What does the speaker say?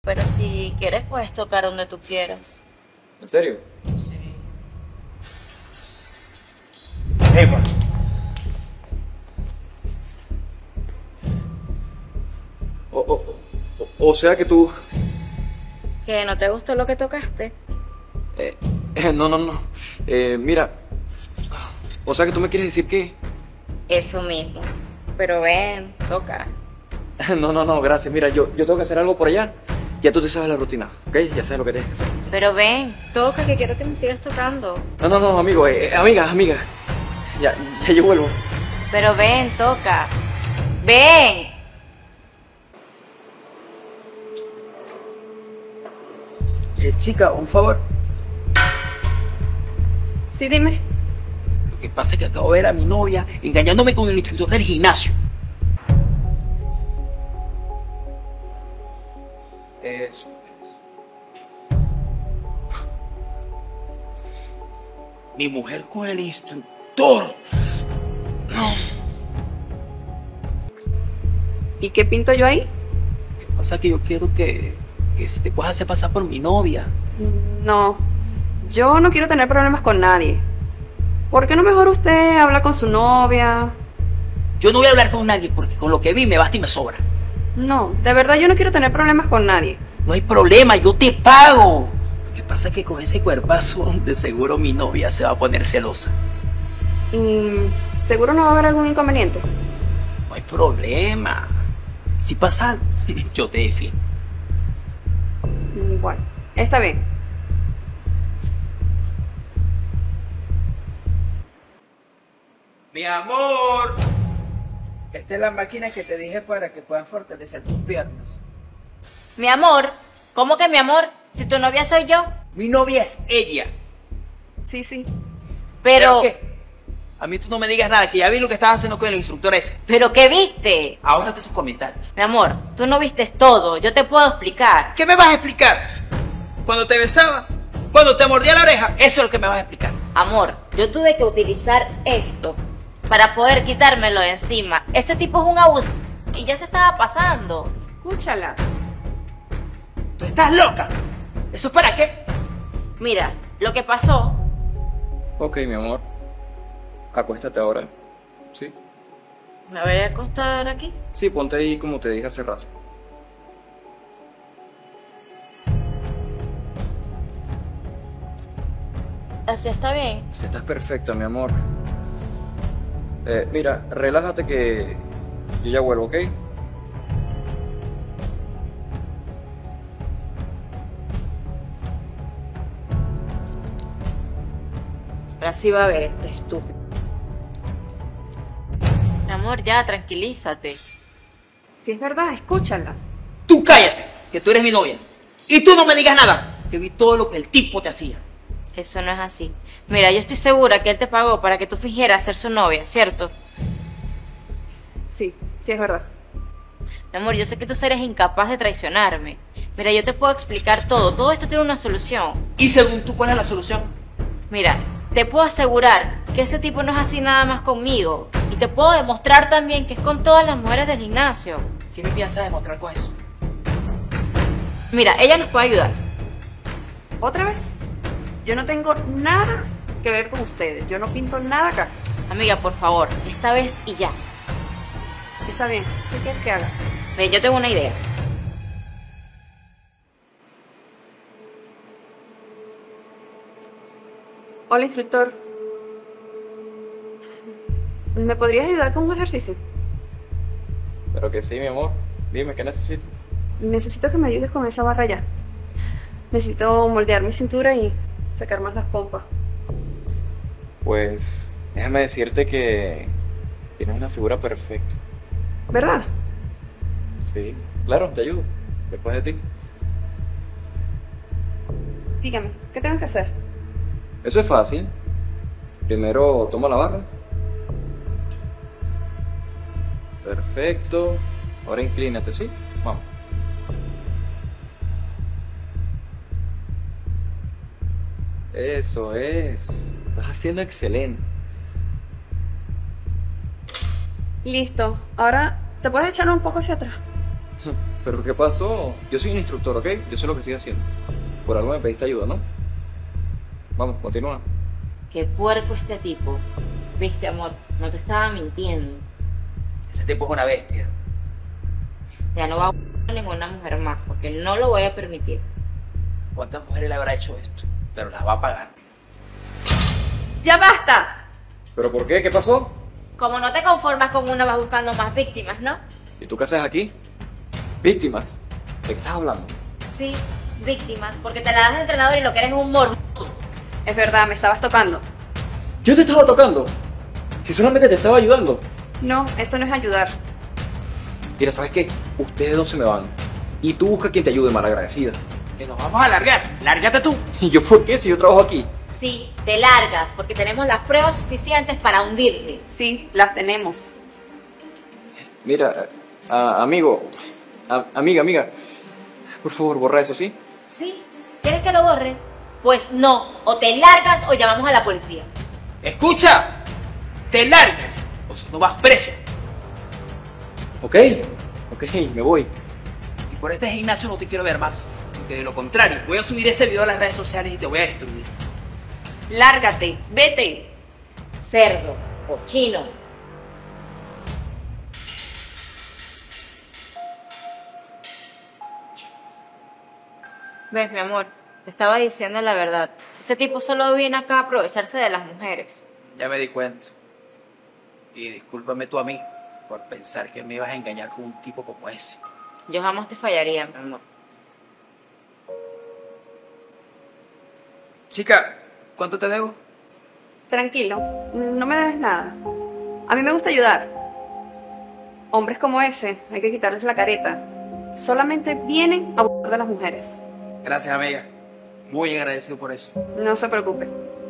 Pero si quieres, puedes tocar donde tú quieras. ¿En serio? Sí. Epa. O sea que tú... ¿Que no te gustó lo que tocaste? No. Mira. O sea que tú me quieres decir que... Eso mismo. Pero ven, toca. No, gracias. Mira, yo tengo que hacer algo por allá. Ya tú te sabes la rutina, ¿ok? Ya sabes lo que tienes que hacer. Pero ven, toca, que quiero que me sigas tocando. No, amigo. Amiga. Ya yo vuelvo. Pero ven, toca. ¡Ven! Chica, un favor. Sí, dime. Lo que pasa es que acabo de ver a mi novia engañándome con el instructor del gimnasio. Eso. Mi mujer con el instructor. No. ¿Y qué pinto yo ahí? Lo que pasa es que yo quiero que si te puedas hacer pasar por mi novia. No, yo no quiero tener problemas con nadie. ¿Por qué no mejor usted habla con su novia? Yo no voy a hablar con nadie porque con lo que vi me basta y me sobra. No, de verdad yo no quiero tener problemas con nadie. No hay problema, yo te pago. Lo que pasa es que con ese cuerpazo, de seguro mi novia se va a poner celosa. Y seguro no va a haber algún inconveniente. No hay problema. Si pasa algo, yo te defiendo. Bueno, está bien. Mi amor, esta es la máquina que te dije para que puedas fortalecer tus piernas. Mi amor, ¿cómo que mi amor? Si tu novia soy yo. Mi novia es ella. Sí. Pero qué? A mí tú no me digas nada, que ya vi lo que estabas haciendo con el instructor ese. ¿pero qué viste? Ahórrate tus comentarios. Mi amor, tú no viste todo, yo te puedo explicar. ¿Qué me vas a explicar? Cuando te besaba, cuando te mordía la oreja, eso es lo que me vas a explicar. Amor, yo tuve que utilizar esto para poder quitármelo de encima. Ese tipo es un abuso y ya se estaba pasando. Escúchala. ¿Tú estás loca? ¿Eso es para qué? Mira, lo que pasó... Ok, mi amor. Acuéstate ahora. ¿Sí? ¿Me voy a acostar aquí? Sí, ponte ahí como te dije hace rato. Así está bien. Sí, estás perfecta, mi amor. Mira, relájate que yo ya vuelvo, ¿ok? Ahora sí va a ver este estúpido. Mi amor, ya, tranquilízate. Si es verdad, escúchala. Tú cállate, que tú eres mi novia. Y tú no me digas nada, que vi todo lo que el tipo te hacía. Eso no es así. Mira, yo estoy segura que él te pagó para que tú fingieras ser su novia, ¿cierto? Sí es verdad. Mi amor, yo sé que tú eres incapaz de traicionarme. Mira, yo te puedo explicar todo. Todo esto tiene una solución. Y según tú, ¿cuál es la solución? Mira, te puedo asegurar que ese tipo no es así nada más conmigo. Y te puedo demostrar también que es con todas las mujeres del gimnasio. ¿Qué me piensas demostrar con eso? Mira, ella nos puede ayudar. ¿Otra vez? Yo no tengo nada que ver con ustedes. Yo no pinto nada acá. Amiga, por favor, esta vez y ya. Está bien. ¿Qué quieres que haga? Ve, yo tengo una idea. Hola, instructor. ¿Me podrías ayudar con un ejercicio? Pero que sí, mi amor. Dime, ¿qué necesitas? Necesito que me ayudes con esa barra ya. Necesito moldear mi cintura y sacar más las pompas. Pues déjame decirte que tienes una figura perfecta. ¿Verdad? Sí, claro, te ayudo. Después de ti. Dígame, ¿qué tengo que hacer? Eso es fácil. Primero toma la barra. Perfecto. Ahora inclínate, ¿sí? Vamos. Eso es. Estás haciendo excelente. Listo. Ahora, ¿te puedes echar un poco hacia atrás? ¿Pero qué pasó? Yo soy un instructor, ¿ok? Yo sé lo que estoy haciendo. Por algo me pediste ayuda, ¿no? Vamos, continúa. Qué puerco este tipo. Viste, amor, no te estaba mintiendo. Ese tipo es una bestia. Ya no va a ninguna mujer más, porque no lo voy a permitir. ¿Cuántas mujeres le habrá hecho esto? Pero las va a pagar. ¡Ya basta! ¿Pero por qué? ¿Qué pasó? Como no te conformas con una, vas buscando más víctimas, ¿no? ¿Y tú qué haces aquí? ¿Víctimas? ¿De qué estás hablando? Sí, víctimas, porque te la das de entrenador y lo que eres es un morboso. Es verdad, me estabas tocando. Yo te estaba tocando. Si solamente te estaba ayudando. No, eso no es ayudar. Mira, ¿sabes qué? Ustedes dos se me van. Y tú busca quien te ayude, malagradecida. Que nos vamos a largar. Lárgate tú. ¿Y yo por qué? Si yo trabajo aquí. Sí, te largas, porque tenemos las pruebas suficientes para hundirte. Sí, las tenemos. Mira, amigo, amiga, por favor, borra eso, ¿sí? ¿Sí? ¿Quieres que lo borre? Pues no, o te largas o llamamos a la policía. ¡Escucha! Te largas o si no vas preso. Ok, me voy. Y por este gimnasio no te quiero ver más. Porque de lo contrario, voy a subir ese video a las redes sociales y te voy a destruir. Lárgate, vete. Cerdo, cochino. Ves, mi amor, te estaba diciendo la verdad. Ese tipo solo viene acá a aprovecharse de las mujeres. Ya me di cuenta. Y discúlpame tú a mí por pensar que me ibas a engañar con un tipo como ese. Yo jamás te fallaría, mi amor. Chica, ¿cuánto te debo? Tranquilo, no me debes nada. A mí me gusta ayudar. Hombres como ese, hay que quitarles la careta. Solamente vienen a buscar de las mujeres. Gracias, amiga. Muy agradecido por eso. No se preocupe.